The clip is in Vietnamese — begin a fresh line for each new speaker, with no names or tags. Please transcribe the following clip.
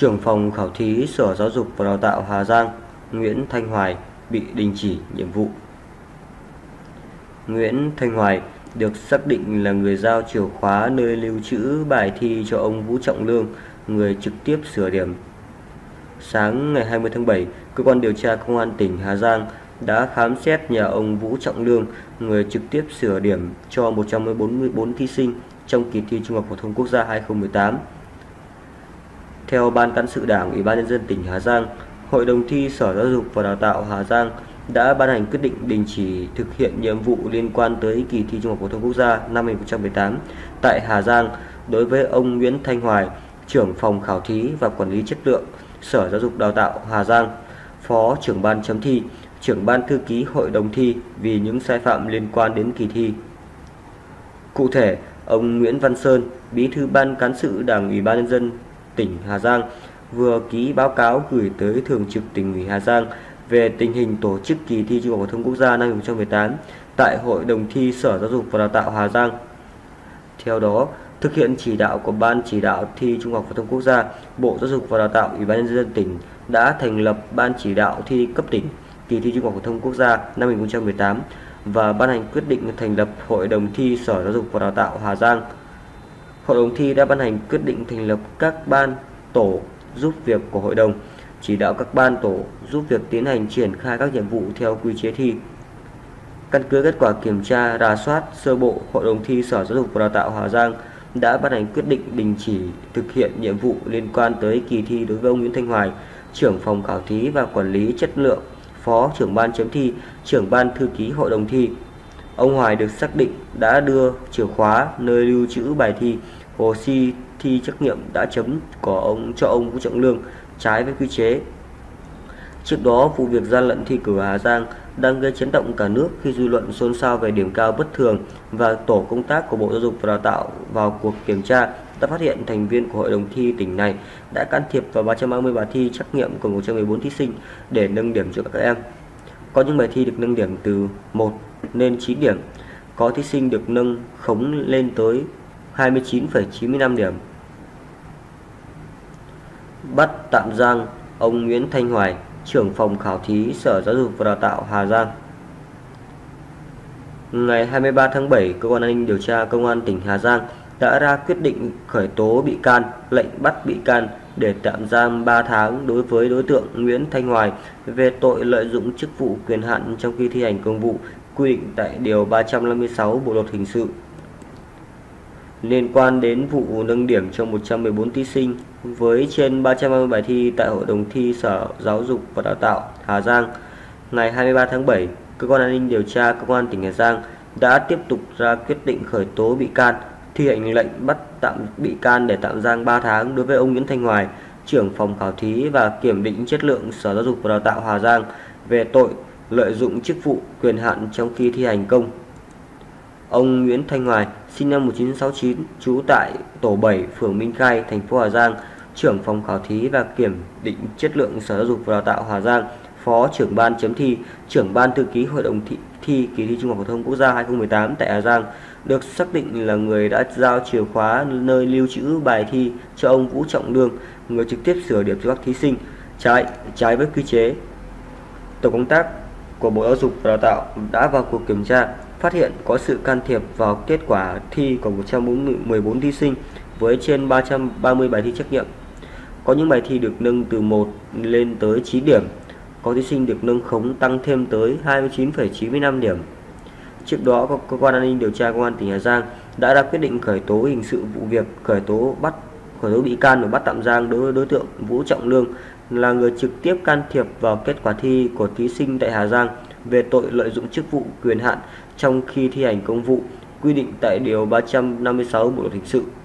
Trưởng phòng khảo thí Sở Giáo dục và Đào tạo Hà Giang Nguyễn Thanh Hoài bị đình chỉ nhiệm vụ. Nguyễn Thanh Hoài được xác định là người giao chìa khóa nơi lưu trữ bài thi cho ông Vũ Trọng Lương, người trực tiếp sửa điểm. Sáng ngày 20 tháng 7, cơ quan điều tra Công an tỉnh Hà Giang đã khám xét nhà ông Vũ Trọng Lương, người trực tiếp sửa điểm cho 144 thí sinh trong kỳ thi Trung học phổ thông quốc gia 2018. Theo Ban Cán sự Đảng Ủy ban nhân dân tỉnh Hà Giang, Hội đồng thi Sở Giáo dục và Đào tạo Hà Giang đã ban hành quyết định đình chỉ thực hiện nhiệm vụ liên quan tới kỳ thi Trung học phổ thông quốc gia năm 2018 tại Hà Giang đối với ông Nguyễn Thanh Hoài, trưởng phòng khảo thí và quản lý chất lượng Sở Giáo dục Đào tạo Hà Giang, phó trưởng ban chấm thi, trưởng ban thư ký hội đồng thi vì những sai phạm liên quan đến kỳ thi. Cụ thể, ông Nguyễn Văn Sơn, Bí thư Ban Cán sự Đảng Ủy ban nhân dân tỉnh Hà Giang vừa ký báo cáo gửi tới Thường trực Tỉnh ủy Hà Giang về tình hình tổ chức kỳ thi Trung học phổ thông quốc gia năm 2018 tại Hội đồng thi Sở Giáo dục và Đào tạo Hà Giang. Theo đó, thực hiện chỉ đạo của Ban chỉ đạo thi Trung học phổ thông quốc gia, Bộ Giáo dục và Đào tạo Ủy ban nhân dân tỉnh đã thành lập Ban chỉ đạo thi cấp tỉnh kỳ thi Trung học phổ thông quốc gia năm 2018 và ban hành quyết định thành lập Hội đồng thi Sở Giáo dục và Đào tạo Hà Giang. Hội đồng thi đã ban hành quyết định thành lập các ban tổ giúp việc của hội đồng, chỉ đạo các ban tổ giúp việc tiến hành triển khai các nhiệm vụ theo quy chế thi. Căn cứ kết quả kiểm tra rà soát sơ bộ, Hội đồng thi Sở Giáo dục và Đào tạo Hà Giang đã ban hành quyết định đình chỉ thực hiện nhiệm vụ liên quan tới kỳ thi đối với ông Nguyễn Thanh Hoài, trưởng phòng khảo thí và quản lý chất lượng, phó trưởng ban chấm thi, trưởng ban thư ký hội đồng thi. Ông Hoài được xác định đã đưa chìa khóa nơi lưu trữ bài thi, hồ sơ thi trắc nghiệm đã chấm của cho ông Vũ Trọng Lương trái với quy chế. Trước đó, vụ việc gian lận thi cử Hà Giang đang gây chấn động cả nước khi dư luận xôn xao về điểm cao bất thường, và tổ công tác của Bộ Giáo dục và Đào tạo vào cuộc kiểm tra đã phát hiện thành viên của hội đồng thi tỉnh này đã can thiệp vào 330 bài thi trắc nghiệm của 114 thí sinh để nâng điểm cho các em. Có những bài thi được nâng điểm từ 1 lên 9 điểm, có thí sinh được nâng khống lên tới 29,95 điểm. Bắt tạm giam ông Nguyễn Thanh Hoài, trưởng phòng khảo thí Sở Giáo dục và Đào tạo Hà Giang. Ngày 23 tháng 7, Cơ quan An ninh điều tra Công an tỉnh Hà Giang đã ra quyết định khởi tố bị can, lệnh bắt bị can để tạm giam 3 tháng đối với đối tượng Nguyễn Thanh Hoài về tội lợi dụng chức vụ quyền hạn trong khi thi hành công vụ, quy định tại Điều 356 Bộ Luật Hình sự. Liên quan đến vụ nâng điểm cho 114 thí sinh với trên 330 bài thi tại Hội đồng thi Sở Giáo dục và Đào tạo Hà Giang, ngày 23 tháng 7, Cơ quan An ninh điều tra Công an tỉnh Hà Giang đã tiếp tục ra quyết định khởi tố bị can, thi hành lệnh bắt tạm bị can để tạm giam 3 tháng đối với ông Nguyễn Thanh Hoài, trưởng phòng khảo thí và kiểm định chất lượng Sở Giáo dục và Đào tạo Hà Giang về tội lợi dụng chức vụ quyền hạn trong khi thi hành công. Ông Nguyễn Thanh Hoài, sinh năm 1969, trú tại tổ 7, phường Minh Khai, thành phố Hà Giang, trưởng phòng khảo thí và kiểm định chất lượng Sở Giáo dục và Đào tạo Hà Giang, phó trưởng ban chấm thi, trưởng ban thư ký hội đồng thi kỳ thi Trung học phổ thông quốc gia 2018 tại Hà Giang, được xác định là người đã giao chìa khóa nơi lưu trữ bài thi cho ông Vũ Trọng Lương, người trực tiếp sửa điểm cho các thí sinh trái với quy chế. Tổ công tác của Bộ Giáo dục và Đào tạo đã vào cuộc kiểm tra, phát hiện có sự can thiệp vào kết quả thi của 114 thí sinh với trên 330 bài thi trắc nghiệm. Có những bài thi được nâng từ 1 lên tới 9 điểm, có thí sinh được nâng khống tăng thêm tới 29,95 điểm. Trước đó, Cơ quan An ninh điều tra Công an tỉnh Hà Giang đã ra quyết định khởi tố hình sự vụ việc khởi tố bị can và bắt tạm giam đối với đối tượng Vũ Trọng Lương, là người trực tiếp can thiệp vào kết quả thi của thí sinh tại Hà Giang về tội lợi dụng chức vụ quyền hạn trong khi thi hành công vụ, quy định tại Điều 356 Bộ Luật Hình sự.